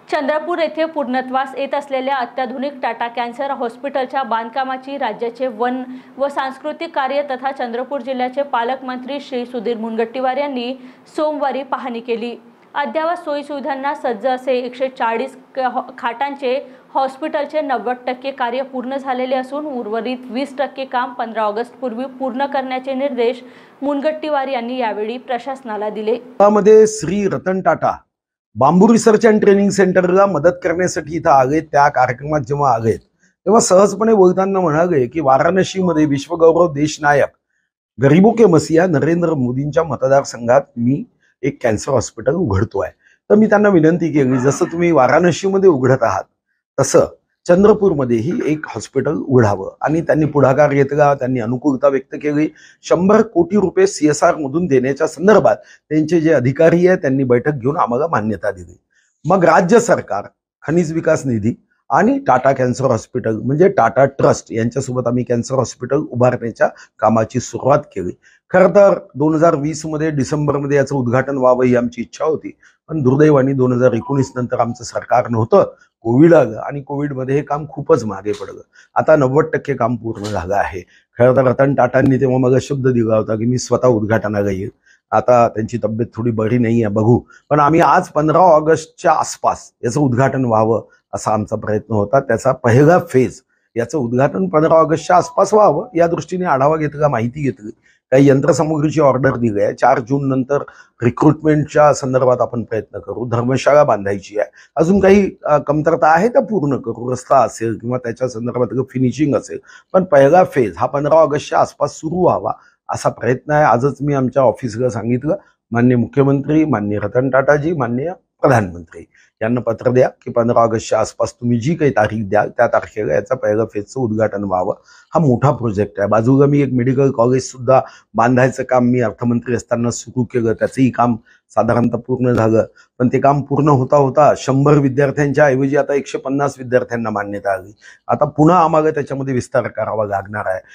चंद्रपूर येथे पूर्णत्वास येत असलेल्या अत्याधुनिक टाटा कॅन्सर हॉस्पिटलच्या बांधकामाची राज्याचे वन व सांस्कृतिक कार्य तथा चंद्रपूर जिल्ह्याचे पालकमंत्री श्री सुधीर मुनगंटीवार यांनी सोमवारी पाहणी केली। अद्ययावत सोयीसुविधांना सज्ज असे 140 खाटांचे हॉस्पिटलचे 90% कार्य पूर्ण झालेले असून उर्वरित 20% काम 15 ऑगस्ट पूर्वी पूर्ण करण्याचे निर्देश मुनगंटीवार यांनी यावेळी प्रशासनाला दिले। त्यामध्ये Shri Ratan Tata bamboo research and training सेंटरला मदत करण्यासाठी इथं आले। त्या कार्यक्रमात जेव्हा आले तेव्हा सहजपणे बोलताना म्हणाले की वाराणसीमध्ये विश्वगौरव देशनायक गरीबों के मसीहा नरेंद्र मोदींच्या मतदारसंघात मी एक कॅन्सर हॉस्पिटल उघडतोय। तर मी त्यांना विनंती केली, जसं तुम्ही वाराणसीमध्ये उघडत आहात तसं चंद्रपूरमध्येही एक हॉस्पिटल उघडावं। आणि त्यांनी पुढाकार घेतला, त्यांनी अनुकूलता व्यक्त केली। 100 कोटी रुपये CSR मधून देण्याच्या संदर्भात त्यांचे जे अधिकारी आहेत त्यांनी बैठक घेऊन आम्हाला मान्यता दिली। मग राज्य सरकार, खनिज विकास निधी आणि टाटा कॅन्सर हॉस्पिटल म्हणजे टाटा ट्रस्ट यांच्यासोबत आम्ही कॅन्सर हॉस्पिटल उभारण्याच्या कामाची सुरुवात केली। खरं तर 2020 मध्ये डिसेंबरमध्ये याचं उद्घाटन व्हावं ही आमची इच्छा होती, पण दुर्दैवाने 2019 नंतर आमचं सरकार नव्हतं, कोविड आलं आणि कोविडमध्ये हे काम खूपच मागे पडलं। आता 90% काम पूर्ण झालं आहे। खरं तर रतन टाटांनी तेव्हा मला शब्द दिला होता की मी स्वतः उद्घाटनाला येईल। आता त्यांची तब्येत थोडी बरी नाही आहे, बघू, पण आम्ही आज 15 ऑगस्टच्या आसपास याचं उद्घाटन व्हावं असा आमचा प्रयत्न होता। त्याचा पहिला फेज याचं उद्घाटन 15 ऑगस्टच्या आसपास व्हावं या दृष्टीने आढावा घेतला, माहिती घेतली, काही यंत्रसामुग्रीची ऑर्डर दिली आहे। 4 जून नंतर रिक्रुटमेंटच्या संदर्भात आपण प्रयत्न करू, धर्मशाळा बांधायची आहे, अजून काही कमतरता आहे त्या पूर्ण करू, रस्ता असेल किंवा त्याच्या संदर्भात फिनिशिंग असेल, पण पहिला फेज हा 15 ऑगस्टच्या आसपास सुरू व्हावा असा प्रयत्न आहे। आजच मी आमच्या ऑफिसला सांगितलं, माननीय मुख्यमंत्री, माननीय रतन टाटाजी, माननीय प्रधानमंत्री यांना पत्र द्या की 15 ऑगस्टच्या आसपास तुम्ही जी काही तारीख द्याल त्या तारखेला याचा पहिला फेजचं उद्घाटन व्हावं। हा मोठा प्रोजेक्ट आहे। बाजूला मी एक मेडिकल कॉलेज सुद्धा बांधायचं काम मी अर्थमंत्री असताना सुरू केलं, त्याचंही काम साधारणतः पूर्ण झालं, पण ते काम पूर्ण होता होता 100 विद्यार्थ्यांच्या ऐवजी आता 150 विद्यार्थ्यांना मान्यता आली। आता पुन्हा आम्हाला त्याच्यामध्ये विस्तार करावा लागणार आहे।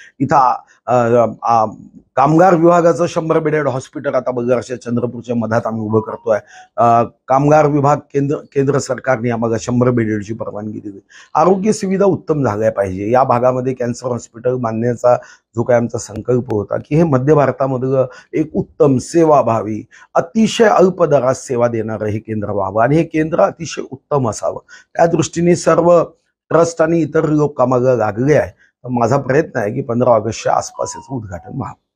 इथं कामगार विभागाचं 100 बेडेड हॉस्पिटल आता बघा चंद्रपूरच्या मधात आम्ही उभं करतोय। कामगार विभाग केंद्र सरकारने आम्हाला 100 बेडेडची परवानगी दिली। आरोग्य सुविधा उत्तम झाल्या पाहिजे। या भागामध्ये कॅन्सर हॉस्पिटल बांधण्याचा जो काय आमचा संकल्प होता की हे मध्य भारतामधलं एक उत्तम सेवाभावी अतिशय अल्प दरात सेवा देणारं हे केंद्र व्हावं आणि हे केंद्र अतिशय उत्तम असावं, त्या दृष्टीने सर्व ट्रस्ट आणि इतर लोक कामाला लागले आहे। माझा प्रयत्न आहे की 15 ऑगस्टच्या आसपास याचं उद्घाटन व्हावं।